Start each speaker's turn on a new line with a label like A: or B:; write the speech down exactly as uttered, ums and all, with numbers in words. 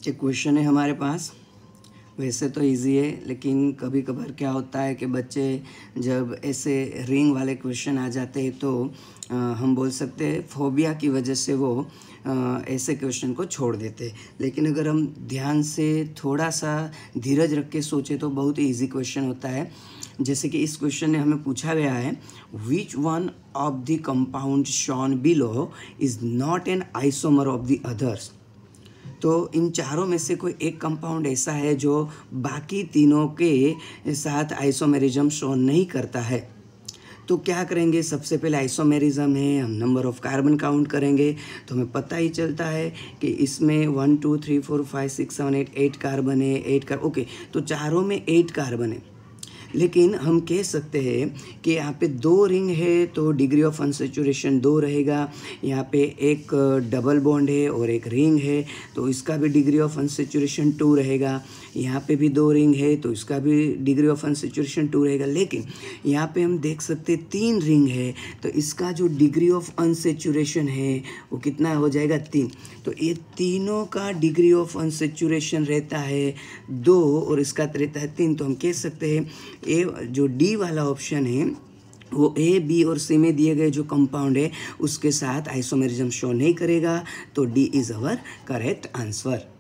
A: एक क्वेश्चन है हमारे पास। वैसे तो इजी है, लेकिन कभी कभार क्या होता है कि बच्चे जब ऐसे रिंग वाले क्वेश्चन आ जाते हैं तो आ, हम बोल सकते हैं फोबिया की वजह से वो आ, ऐसे क्वेश्चन को छोड़ देते हैं। लेकिन अगर हम ध्यान से थोड़ा सा धीरज रख के सोचें तो बहुत ही ईजी क्वेश्चन होता है। जैसे कि इस क्वेश्चन में हमें पूछा गया है, which one of the compound shown below is not an isomer of the others. तो इन चारों में से कोई एक कंपाउंड ऐसा है जो बाकी तीनों के साथ आइसोमेरिज्म शो नहीं करता है। तो क्या करेंगे, सबसे पहले आइसोमेरिज्म है, हम नंबर ऑफ कार्बन काउंट करेंगे तो हमें पता ही चलता है कि इसमें one two three four five six seven eight eight carbon है, एट कार्बन ओके, तो चारों में एट कार्बन है। लेकिन हम कह सकते हैं कि यहाँ पे दो रिंग है तो डिग्री ऑफ अनसेचुरेशन दो रहेगा। यहाँ पे एक डबल बॉन्ड है और एक रिंग है तो इसका भी डिग्री ऑफ अनसेचुरेशन टू रहेगा। यहाँ पे भी दो रिंग है तो इसका भी डिग्री ऑफ अनसेचुरेशन टू रहेगा। लेकिन यहाँ पे हम देख सकते हैं तीन रिंग है तो इसका जो डिग्री ऑफ अनसेचुरेशन है वो कितना हो जाएगा, तीन। तो ये तीनों का डिग्री ऑफ अनसेचुरेशन रहता है दो और इसका रहता है तीन। तो हम कह सकते हैं ए जो डी वाला ऑप्शन है वो ए बी और सी में दिए गए जो कंपाउंड है उसके साथ आइसोमेरिज्म शो नहीं करेगा। तो D is our correct answer.